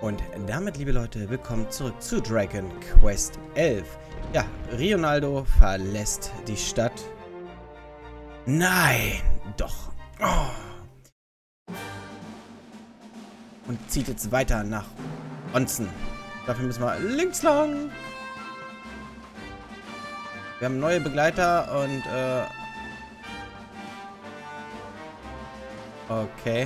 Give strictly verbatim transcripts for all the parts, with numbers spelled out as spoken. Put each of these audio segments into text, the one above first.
Und damit, liebe Leute, willkommen zurück zu Dragon Quest elf. Ja, Rionaldo verlässt die Stadt. Nein, doch. Oh. Und zieht jetzt weiter nach Onsen. Dafür müssen wir links lang. Wir haben neue Begleiter und, äh... okay.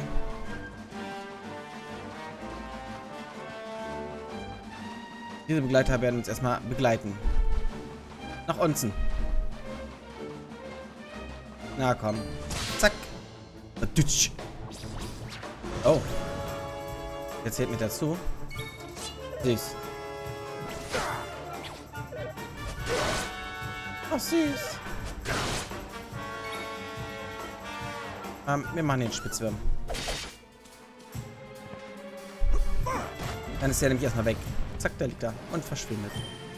Diese Begleiter werden uns erstmal begleiten. Nach Onsen. Na komm. Zack. Oh. Jetzt zählt mit dazu. Süß. Ach, süß. Ähm, wir machen den Spitzwürm. Dann ist der nämlich erstmal weg. Zack, der liegt da und verschwindet.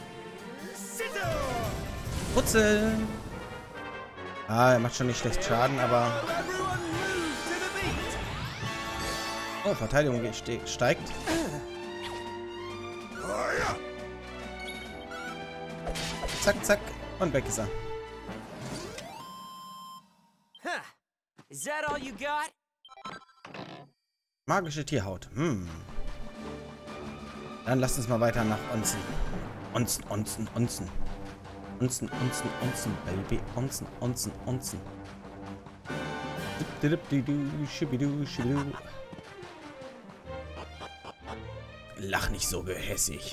Putzel! Ah, er macht schon nicht schlecht Schaden, aber... Oh, Verteidigung steigt. Zack, zack. Und weg ist er. Magische Tierhaut. Hm. Dann lasst uns mal weiter nach Onsen. Onsen, Onsen, Onsen. Onsen, Onsen, Onsen, Baby. Onsen, Onsen, Onsen. Lach nicht so gehässig.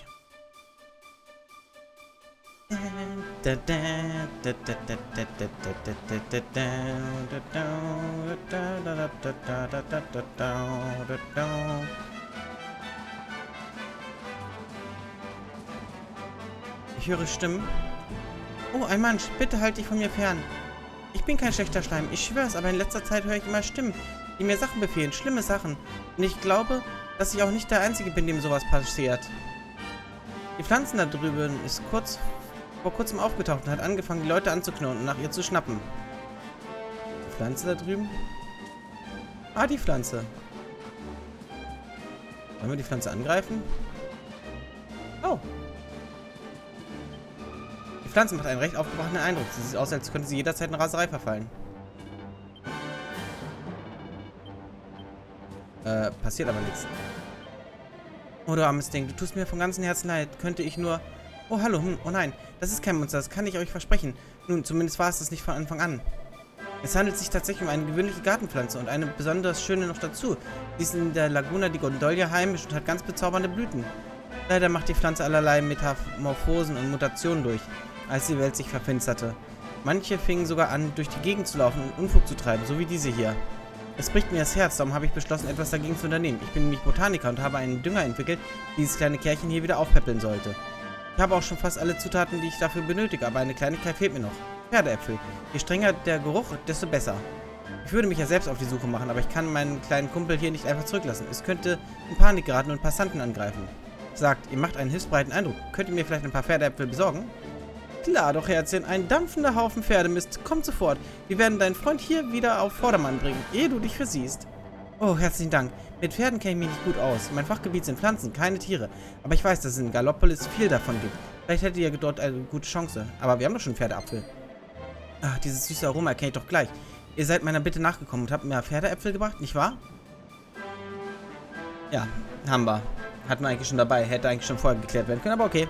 Ich höre Stimmen. Oh, ein Mensch, bitte halt dich von mir fern. Ich bin kein schlechter Schleim, ich schwör's, aber in letzter Zeit höre ich immer Stimmen, die mir Sachen befehlen, schlimme Sachen. Und ich glaube, dass ich auch nicht der Einzige bin, dem sowas passiert. Die Pflanzen da drüben ist kurz vor kurzem aufgetaucht und hat angefangen, die Leute anzuknurren und nach ihr zu schnappen. Die Pflanze da drüben? Ah, die Pflanze. Wollen wir die Pflanze angreifen? Oh. Die Pflanze macht einen recht aufgebrachten Eindruck. Sie sieht aus, als könnte sie jederzeit in Raserei verfallen. Äh, passiert aber nichts. Oh, du armes Ding, du tust mir von ganzem Herzen leid. Könnte ich nur... Oh, hallo, hm, oh nein. Das ist kein Monster, das kann ich euch versprechen. Nun, zumindest war es das nicht von Anfang an. Es handelt sich tatsächlich um eine gewöhnliche Gartenpflanze und eine besonders schöne noch dazu. Sie ist in der Laguna di Gondolia heimisch und hat ganz bezaubernde Blüten. Leider macht die Pflanze allerlei Metamorphosen und Mutationen durch, als die Welt sich verfinsterte. Manche fingen sogar an, durch die Gegend zu laufen und Unfug zu treiben, so wie diese hier. Es bricht mir das Herz, darum habe ich beschlossen, etwas dagegen zu unternehmen. Ich bin nämlich Botaniker und habe einen Dünger entwickelt, der dieses kleine Kerlchen hier wieder aufpäppeln sollte. Ich habe auch schon fast alle Zutaten, die ich dafür benötige, aber eine Kleinigkeit fehlt mir noch. Pferdeäpfel. Je strenger der Geruch, desto besser. Ich würde mich ja selbst auf die Suche machen, aber ich kann meinen kleinen Kumpel hier nicht einfach zurücklassen. Es könnte in Panik geraten und Passanten angreifen. Sagt, ihr macht einen hilfsbereiten Eindruck. Könnt ihr mir vielleicht ein paar Pferdeäpfel besorgen? Klar doch, Herzchen. Ein dampfender Haufen Pferdemist. Kommt sofort. Wir werden deinen Freund hier wieder auf Vordermann bringen, ehe du dich versiehst. Oh, herzlichen Dank. Mit Pferden kenne ich mich nicht gut aus. Mein Fachgebiet sind Pflanzen, keine Tiere. Aber ich weiß, dass es in Gallopolis viel davon gibt. Vielleicht hättet ihr dort eine gute Chance. Aber wir haben doch schon Pferdeapfel. Ach, dieses süße Aroma erkenne ich doch gleich. Ihr seid meiner Bitte nachgekommen und habt mir Pferdeäpfel gebracht, nicht wahr? Ja, haben wir. Hatten wir eigentlich schon dabei. Hätte eigentlich schon vorher geklärt werden können, aber okay.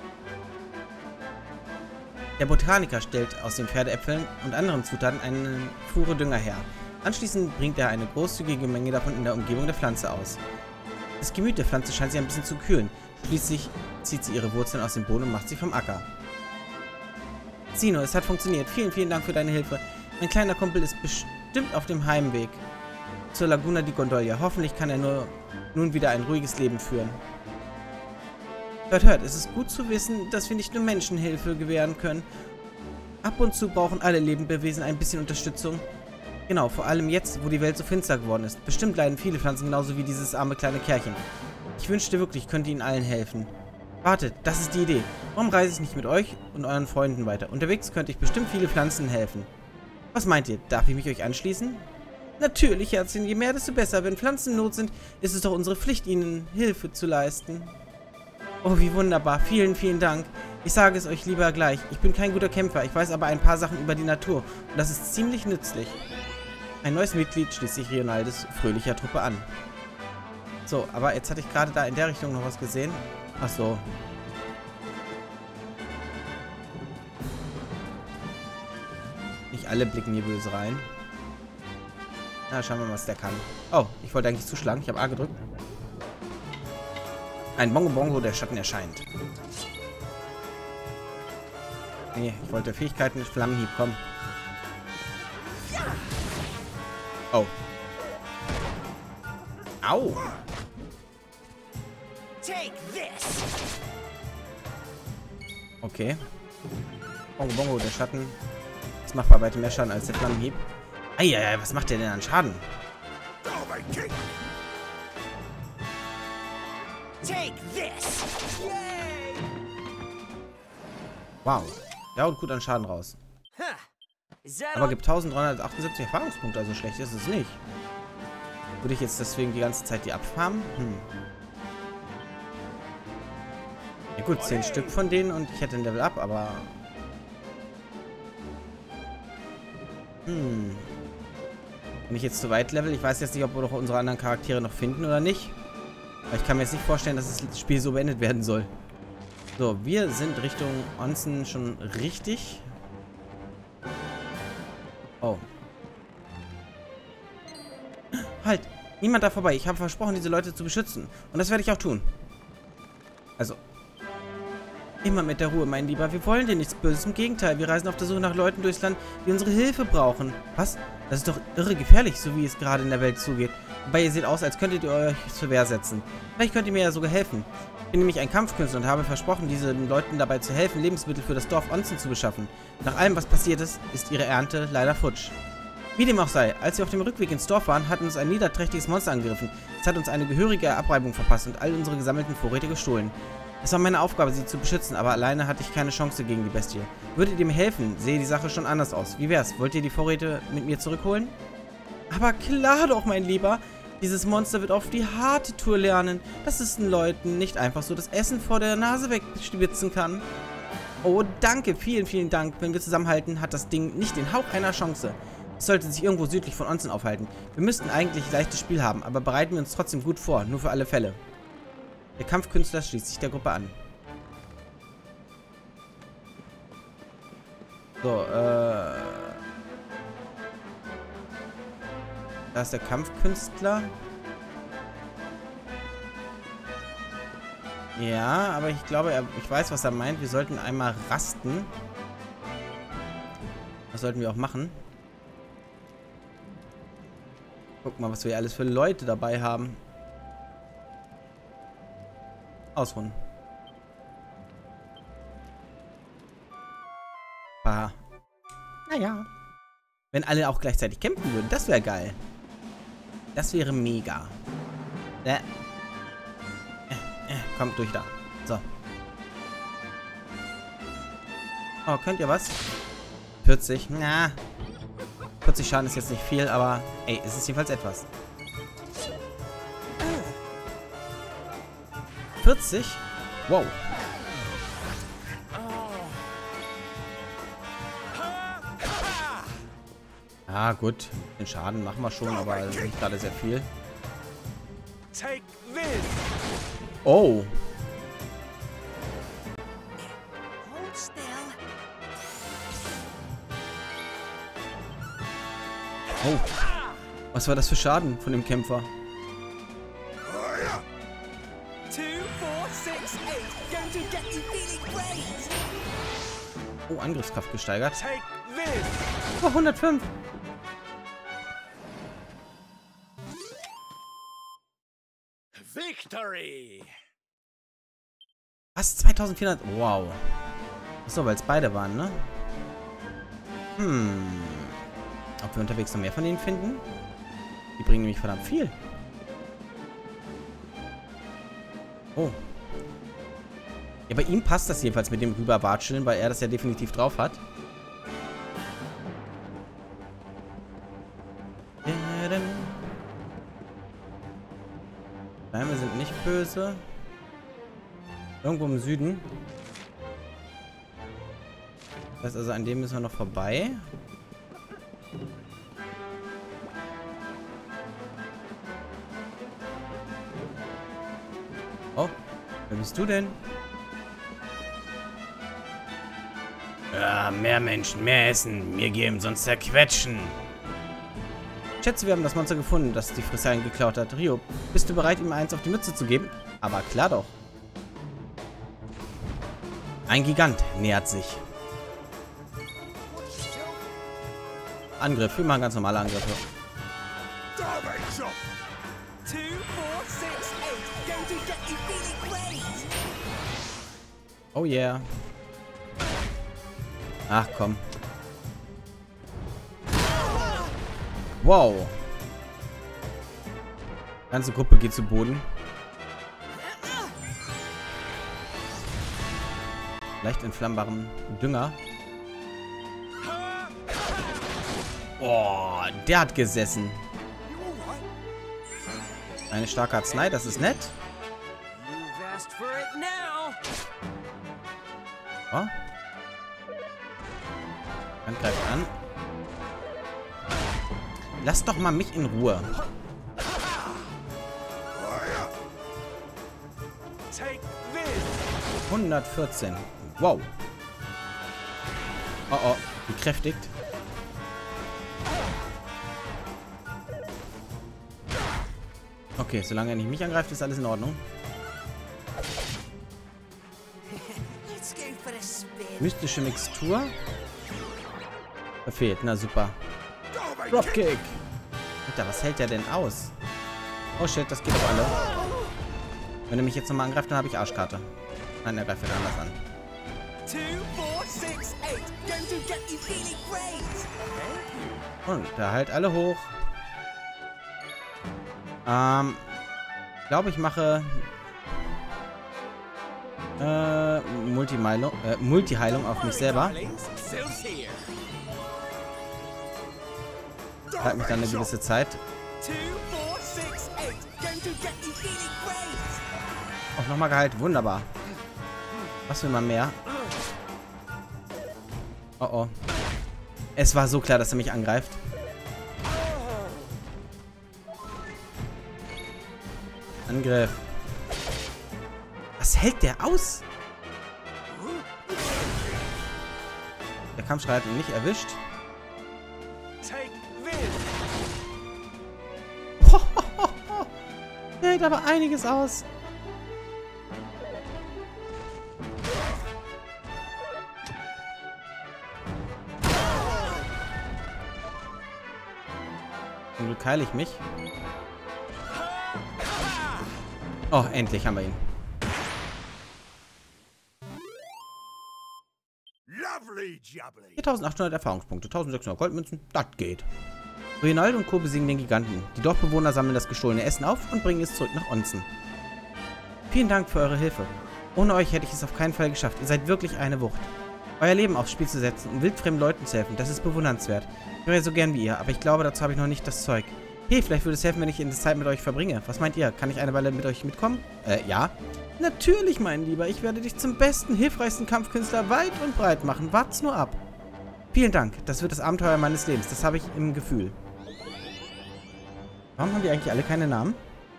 Der Botaniker stellt aus den Pferdeäpfeln und anderen Zutaten einen Fuhre Dünger her. Anschließend bringt er eine großzügige Menge davon in der Umgebung der Pflanze aus. Das Gemüt der Pflanze scheint sich ein bisschen zu kühlen. Schließlich zieht sie ihre Wurzeln aus dem Boden und macht sie vom Acker. Zino, es hat funktioniert. Vielen, vielen Dank für deine Hilfe. Mein kleiner Kumpel ist bestimmt auf dem Heimweg zur Laguna di Gondolia. Hoffentlich kann er nur nun wieder ein ruhiges Leben führen. Hört, hört, es ist gut zu wissen, dass wir nicht nur Menschen Hilfe gewähren können. Ab und zu brauchen alle Lebewesen ein bisschen Unterstützung. Genau, vor allem jetzt, wo die Welt so finster geworden ist. Bestimmt leiden viele Pflanzen genauso wie dieses arme kleine Kerlchen. Ich wünschte wirklich, ich könnte ihnen allen helfen. Wartet, das ist die Idee. Warum reise ich nicht mit euch und euren Freunden weiter? Unterwegs könnte ich bestimmt viele Pflanzen helfen. Was meint ihr? Darf ich mich euch anschließen? Natürlich, Herzchen, je mehr, desto besser. Wenn Pflanzen in Not sind, ist es doch unsere Pflicht, ihnen Hilfe zu leisten. Oh, wie wunderbar. Vielen, vielen Dank. Ich sage es euch lieber gleich. Ich bin kein guter Kämpfer, ich weiß aber ein paar Sachen über die Natur. Und das ist ziemlich nützlich. Ein neues Mitglied schließt sich Rionaldes fröhlicher Truppe an. So, aber jetzt hatte ich gerade da in der Richtung noch was gesehen. Ach so. Nicht alle blicken hier böse rein. Na, schauen wir mal, was der kann. Oh, ich wollte eigentlich zuschlagen. Ich habe A gedrückt. Ein Bongo Bongo, der Schatten erscheint. Nee, ich wollte Fähigkeiten mit Flammenhieb, komm. Oh. Au. Okay. Bongo Bongo, der Schatten. Das macht bei weitem mehr Schaden als der Flammenhieb. Eieiei, was macht der denn an Schaden? Wow. Der haut gut an Schaden raus. Aber gibt dreizehnhundertachtundsiebzig Erfahrungspunkte, also schlecht ist es nicht. Würde ich jetzt deswegen die ganze Zeit die abfarmen? Hm. Ja gut, zehn Stück von denen und ich hätte ein Level up, aber... Hm. Wenn ich jetzt zu weit level, ich weiß jetzt nicht, ob wir doch unsere anderen Charaktere noch finden oder nicht. Aber ich kann mir jetzt nicht vorstellen, dass das Spiel so beendet werden soll. So, wir sind Richtung Onsen schon richtig. Oh. Halt! Niemand da vorbei. Ich habe versprochen, diese Leute zu beschützen. Und das werde ich auch tun. Also. Immer mit der Ruhe, mein Lieber. Wir wollen dir nichts Böses. Im Gegenteil, wir reisen auf der Suche nach Leuten durchs Land, die unsere Hilfe brauchen. Was? Das ist doch irre gefährlich, so wie es gerade in der Welt zugeht. Wobei ihr seht aus, als könntet ihr euch zur Wehr setzen. Vielleicht könnt ihr mir ja sogar helfen. Ich bin nämlich ein Kampfkünstler und habe versprochen, diesen Leuten dabei zu helfen, Lebensmittel für das Dorf Onsen zu beschaffen. Nach allem, was passiert ist, ist ihre Ernte leider futsch. Wie dem auch sei, als wir auf dem Rückweg ins Dorf waren, hat uns ein niederträchtiges Monster angegriffen. Es hat uns eine gehörige Abreibung verpasst und all unsere gesammelten Vorräte gestohlen. Es war meine Aufgabe, sie zu beschützen, aber alleine hatte ich keine Chance gegen die Bestie. Würdet ihr mir helfen, sehe die Sache schon anders aus. Wie wär's? Wollt ihr die Vorräte mit mir zurückholen? Aber klar doch, mein Lieber. Dieses Monster wird auf die harte Tour lernen, dass es den Leuten nicht einfach so das Essen vor der Nase wegschwitzen kann. Oh, danke, vielen, vielen Dank. Wenn wir zusammenhalten, hat das Ding nicht den Hauch einer Chance. Es sollte sich irgendwo südlich von Onsen aufhalten. Wir müssten eigentlich ein leichtes Spiel haben, aber bereiten wir uns trotzdem gut vor, nur für alle Fälle. Der Kampfkünstler schließt sich der Gruppe an. So, äh... Da ist der Kampfkünstler. Ja, aber ich glaube, er, ich weiß, was er meint. Wir sollten einmal rasten. Das sollten wir auch machen. Guck mal, was wir alles für Leute dabei haben. Ausruhen. Ah. Naja. Wenn alle auch gleichzeitig kämpfen würden, das wäre geil. Das wäre mega. Äh. Äh, äh, kommt durch da. So. Oh, könnt ihr was? vierzig. Na. vierzig Schaden ist jetzt nicht viel, aber ey, es ist jedenfalls etwas. vierzig? Wow. Ah, gut. Den Schaden machen wir schon, aber nicht gerade sehr viel. Oh. Oh. Was war das für Schaden von dem Kämpfer? Oh, Angriffskraft gesteigert. Oh, hundertfünf. Victory. Was? zweitausendvierhundert? Wow. Achso, weil es beide waren, ne? Hm. Ob wir unterwegs noch mehr von denen finden? Die bringen nämlich verdammt viel. Oh. Ja, bei ihm passt das jedenfalls mit dem Rüberwatscheln, weil er das ja definitiv drauf hat. böse. Irgendwo im Süden. Das heißt also, an dem müssen wir noch vorbei. Oh, wer bist du denn? Ja, mehr Menschen, mehr Essen, mir geben, sonst zerquetschen. Ich schätze, wir haben das Monster gefunden, das die Fressalien geklaut hat. Rio, bist du bereit, ihm eins auf die Mütze zu geben? Aber klar doch. Ein Gigant nähert sich. Angriff, wir machen ganz normale Angriffe. Oh yeah. Ach komm. Wow. Die ganze Gruppe geht zu Boden. Leicht entflammbaren Dünger. Oh, der hat gesessen. Eine starke Arznei, das ist nett. Oh. Dann greift an. Lass doch mal mich in Ruhe. hundertvierzehn. Wow. Oh oh, gekräftigt. Okay, solange er nicht mich angreift, ist alles in Ordnung. Mystische Mixtur. Verfehlt, na super. Dropkick. Alter, was hält der denn aus? Oh shit, das geht auf alle. Wenn er mich jetzt nochmal angreift, dann habe ich Arschkarte. Nein, er greift wieder anders an. Und da halt alle hoch. Ähm, glaube ich mache äh, Multi-Heilung äh, Multi-Heilung auf mich selber. Bleibt mich dann eine gewisse Zeit. Auch nochmal geheilt. Wunderbar. Was will man mehr? Oh oh. Es war so klar, dass er mich angreift. Angriff. Was hält der aus? Der Kampfschrei hat ihn nicht erwischt. Der hält aber einiges aus. Zum Glück heile ich mich. Oh, endlich haben wir ihn. viertausendachthundert Erfahrungspunkte, eintausendsechshundert Goldmünzen, das geht. Ronaldo und Co. besiegen den Giganten. Die Dorfbewohner sammeln das gestohlene Essen auf und bringen es zurück nach Onsen. Vielen Dank für eure Hilfe. Ohne euch hätte ich es auf keinen Fall geschafft. Ihr seid wirklich eine Wucht. Euer Leben aufs Spiel zu setzen und wildfremden Leuten zu helfen, das ist bewundernswert. Ich wäre so gern wie ihr, aber ich glaube, dazu habe ich noch nicht das Zeug. Hey, vielleicht würde es helfen, wenn ich in der Zeit mit euch verbringe. Was meint ihr? Kann ich eine Weile mit euch mitkommen? Äh, ja. Natürlich, mein Lieber. Ich werde dich zum besten, hilfreichsten Kampfkünstler weit und breit machen. Wart's nur ab. Vielen Dank. Das wird das Abenteuer meines Lebens. Das habe ich im Gefühl. Warum haben die eigentlich alle keine Namen?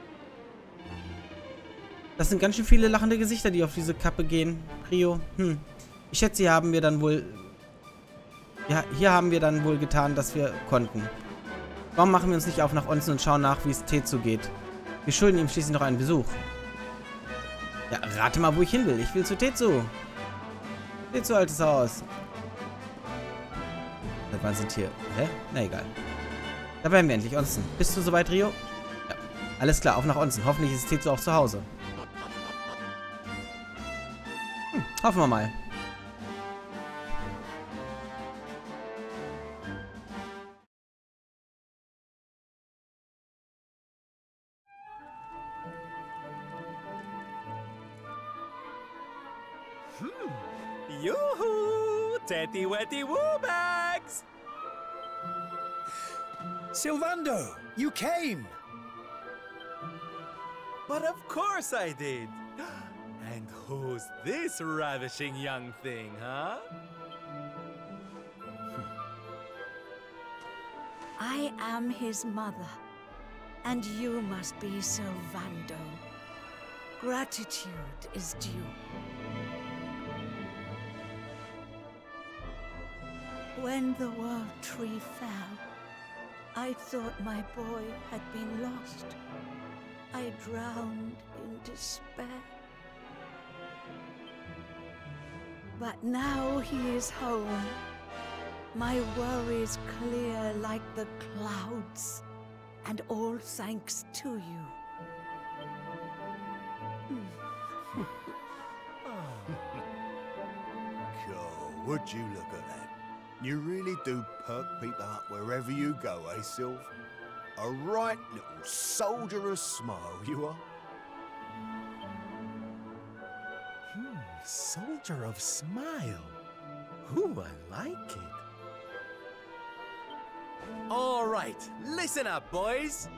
Das sind ganz schön viele lachende Gesichter, die auf diese Kappe gehen. Rio. Hm. Ich schätze, hier haben wir dann wohl... Ja, hier haben wir dann wohl getan, dass wir konnten. Warum machen wir uns nicht auf nach Onsen und schauen nach, wie es Tetsu geht? Wir schulden ihm schließlich noch einen Besuch. Ja, rate mal, wo ich hin will. Ich will zu Tetsu. Tetsu, altes Haus. Wann sind hier... Hä? Na egal. Da werden wir endlich, Onsen. Bist du soweit, Rio? Ja. Alles klar, auf nach Onsen. Hoffentlich ist Tetsu auch zu Hause. Hm, hoffen wir mal. Hmm. Yoo-hoo! Teddy Weddy Woobags! Sylvando, you came! But of course I did. And who's this ravishing young thing, huh? I am his mother, and you must be Sylvando. Gratitude is due. When the world tree fell, I thought my boy had been lost. I drowned in despair. But now he is home. My worries clear like the clouds, and all thanks to you. God, would you look at that? You really do perk people up wherever you go, eh, Sylv? A right little soldierous smile, you are. Hmm, soldier of smile. Ooh, I like it. All right, listen up, boys.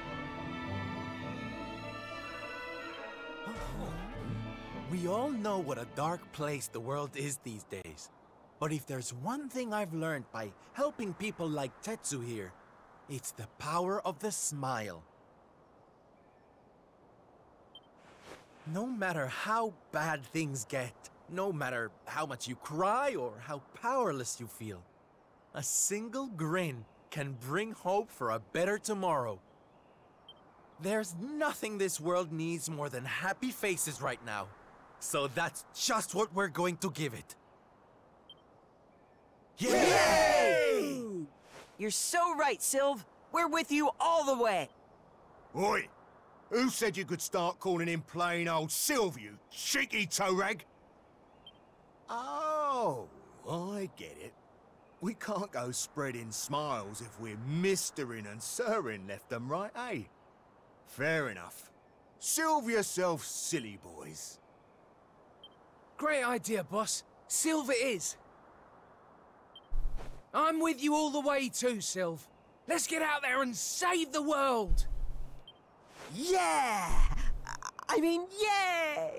We all know what a dark place the world is these days. But if there's one thing I've learned by helping people like Tetsu here, it's the power of the smile. No matter how bad things get, no matter how much you cry or how powerless you feel, a single grin can bring hope for a better tomorrow. There's nothing this world needs more than happy faces right now. So that's just what we're going to give it. Yay! You're so right, Sylv. We're with you all the way. Oi! Who said you could start calling him plain old Sylv, you cheeky toe rag? Oh, I get it. We can't go spreading smiles if we're mistering and sirring left and right, eh? Fair enough. Sylv yourself, silly boys. Great idea, boss. Sylv it is. I'm with you all the way too, Sylv. Let's get out there and save the world! Yeah! I mean, yay!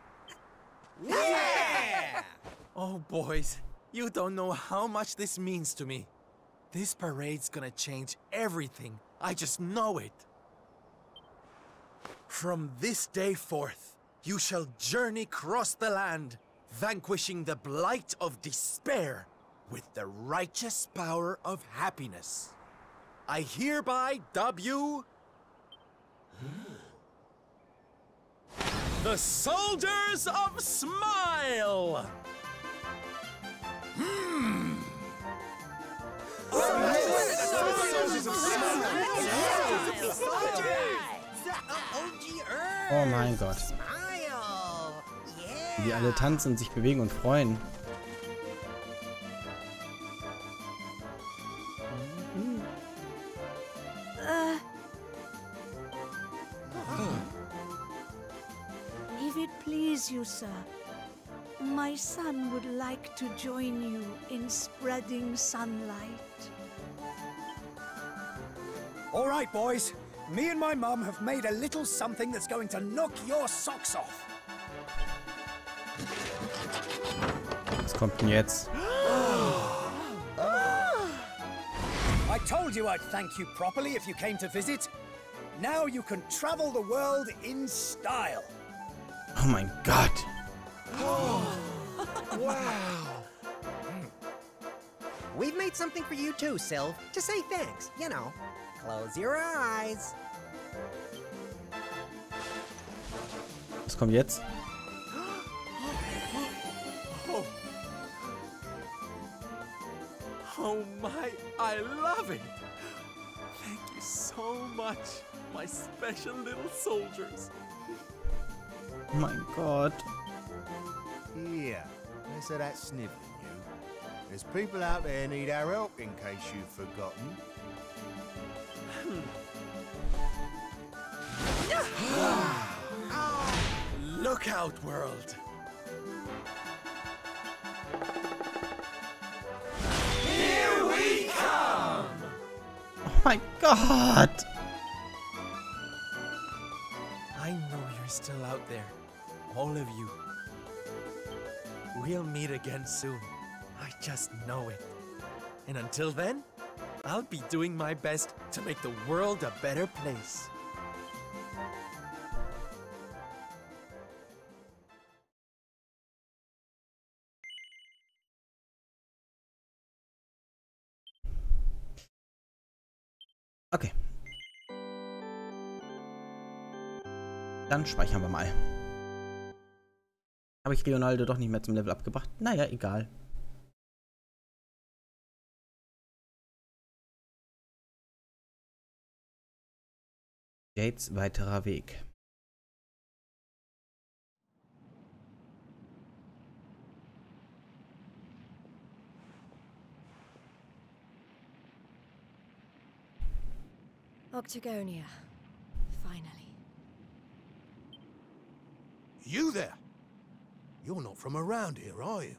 Yeah! Oh, boys, you don't know how much this means to me. This parade's gonna change everything. I just know it. From this day forth, you shall journey across the land, vanquishing the blight of despair with the righteous power of happiness. I hereby dub you the Soldiers of Smile! Hmm. Oh mein Gott. Wie alle tanzen, sich bewegen und freuen. Uh, if it please you, sir, my son would like to join you in spreading sunlight. All right, boys. Me and my mum have made a little something that's going to knock your socks off. Was kommt denn jetzt? I told you I'd thank you properly if you came to visit. Now you can travel the world in style. Oh mein Gott. Wow! We've made something for you too, Sylv, to say thanks, you know. Close your eyes. Was kommt jetzt? Oh. Oh my, I love it! Thank you so much, my special little soldiers. Oh mein Gott. Yeah, less of that sniveling, you. There's people out there need our help, in case you've forgotten. Look out, world! Here we come! Oh mein Gott. I you're still out there, all of you. We'll meet again soon. I just know it. And until then, I'll be doing my best to make the world a better place. Okay. Dann speichern wir mal. Habe ich Leonardo doch nicht mehr zum Level abgebracht? Naja, egal. Jades weiterer Weg. Octagonia. Finally. You there? You're not from around here, are you?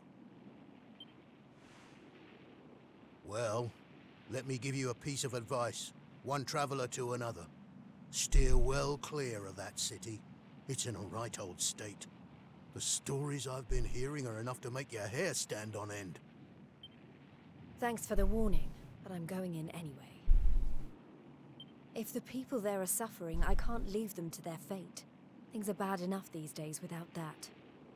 Well, let me give you a piece of advice. One traveler to another. Steer well clear of that city. It's in a right old state. The stories I've been hearing are enough to make your hair stand on end. Thanks for the warning, but I'm going in anyway. If the people there are suffering, I can't leave them to their fate. Things are bad enough these days without that.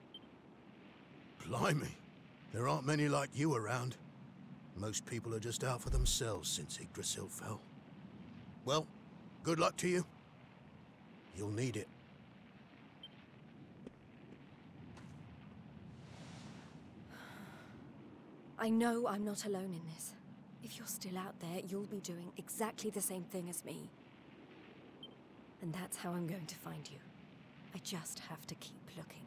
Blimey, there aren't many like you around. Most people are just out for themselves since Yggdrasil fell. Well, good luck to you. You'll need it. I know I'm not alone in this. If you're still out there, you'll be doing exactly the same thing as me. And that's how I'm going to find you. I just have to keep looking.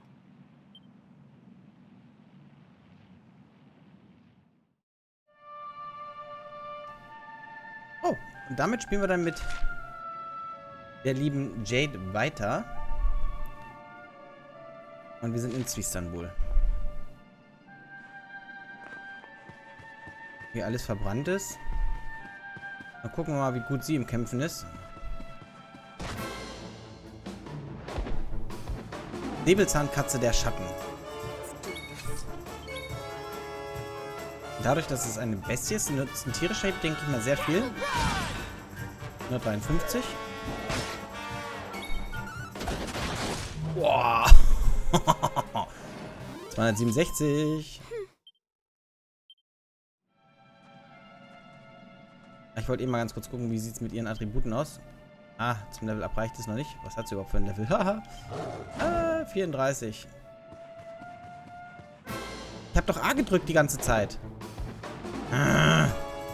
Oh, und damit spielen wir dann mit der lieben Jade weiter. Und wir sind in Zwistanbul. Hier alles verbrannt ist. Dann gucken wir mal, wie gut sie im Kämpfen ist. Säbelzahnkatze der Schatten. Dadurch, dass es eine Bestie ist, nutzt ein tierischer Shape, denke ich mal, sehr viel. hundertdreiundfünfzig. Boah. zweihundertsiebenundsechzig. Ich wollte eben mal ganz kurz gucken, wie sieht es mit ihren Attributen aus. Ah, zum Level up reicht es noch nicht. Was hat sie überhaupt für ein Level? Haha. ah, vierunddreißig. Ich habe doch A gedrückt die ganze Zeit. Ah.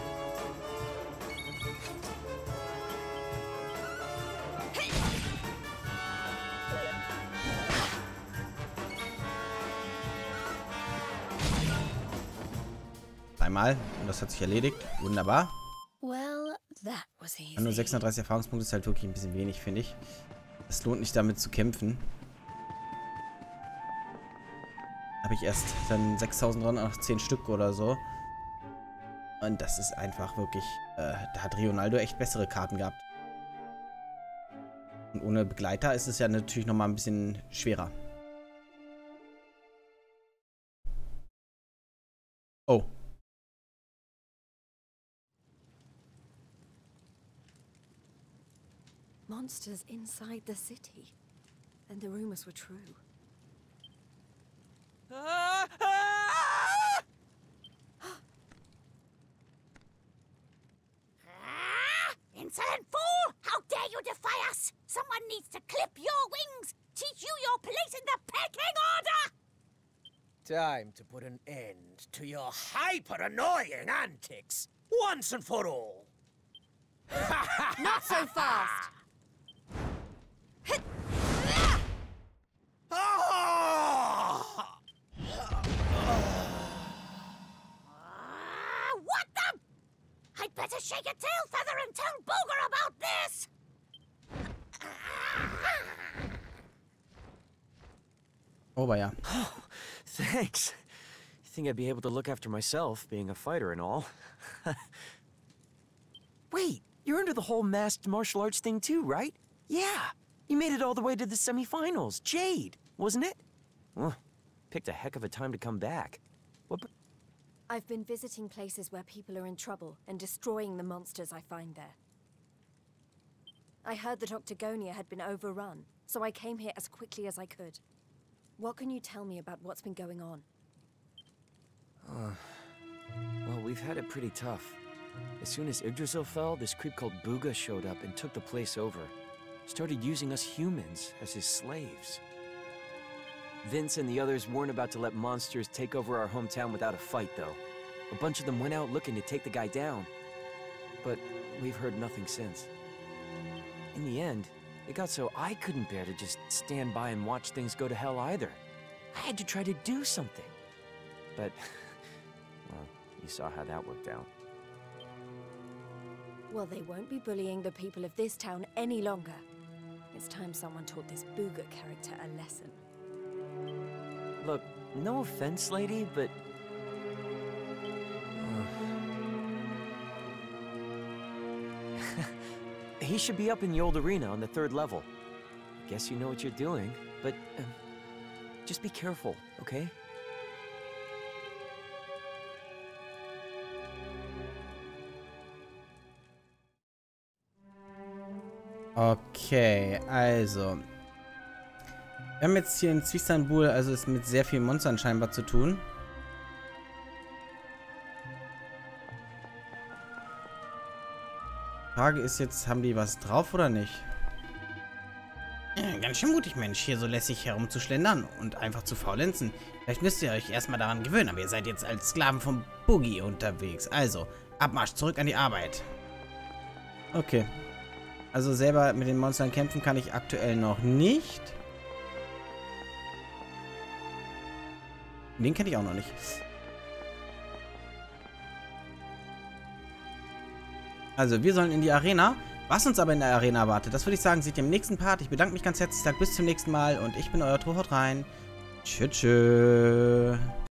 Einmal. Und das hat sich erledigt. Wunderbar. Well, that was easy. Nur sechshundertdreißig Erfahrungspunkte ist halt wirklich ein bisschen wenig, finde ich. Es lohnt nicht, damit zu kämpfen. Habe ich erst dann sechstausenddreihundertzehn Stück oder so. Und das ist einfach wirklich... Äh, da hat Leonardo echt bessere Karten gehabt. Und ohne Begleiter ist es ja natürlich nochmal ein bisschen schwerer. Oh. Monsters inside the city. And the rumors were true. Ah! Ah! Ah! Insolent fool! How dare you defy us? Someone needs to clip your wings, teach you your place in the pecking order! Time to put an end to your hyper-annoying antics, once and for all. Not so fast! Ah, what the? I'd better shake a tail feather and tell Booger about this! Oh, ja. Oh, thanks. You think I'd be able to look after myself, being a fighter and all? Wait, you're into the whole masked martial arts thing too, right? Yeah. You made it all the way to the semifinals. Jade, wasn't it? Well, picked a heck of a time to come back. What? I've been visiting places where people are in trouble and destroying the monsters I find there. I heard that Octagonia had been overrun, so I came here as quickly as I could. What can you tell me about what's been going on? Uh, well, we've had it pretty tough. As soon as Yggdrasil fell, this creep called Booga showed up and took the place over. Started using us humans as his slaves. Vince and the others weren't about to let monsters take over our hometown without a fight, though. A bunch of them went out looking to take the guy down. But we've heard nothing since. In the end, it got so I couldn't bear to just stand by and watch things go to hell either. I had to try to do something. But, well, you saw how that worked out. Well, they won't be bullying the people of this town any longer. It's time someone taught this Booga character a lesson. Look, no offense, lady, but... he should be up in the old arena on the third level. Guess you know what you're doing, but... Uh, just be careful, okay? Okay, also. Wir haben jetzt hier in Zwistanbul, also es mit sehr vielen Monstern scheinbar zu tun. Frage ist jetzt, haben die was drauf oder nicht? Ja, ganz schön mutig, Mensch, hier so lässig herumzuschlendern und einfach zu faulenzen. Vielleicht müsst ihr euch erstmal daran gewöhnen, aber ihr seid jetzt als Sklaven vom Boogie unterwegs. Also, Abmarsch, zurück an die Arbeit. Okay. Also selber mit den Monstern kämpfen kann ich aktuell noch nicht. Den kenne ich auch noch nicht. Also, wir sollen in die Arena. Was uns aber in der Arena erwartet, das würde ich sagen, seht ihr im nächsten Part. Ich bedanke mich ganz herzlich, sage bis zum nächsten Mal und ich bin euer Tro, haut rein. Tschüss. Tschüss.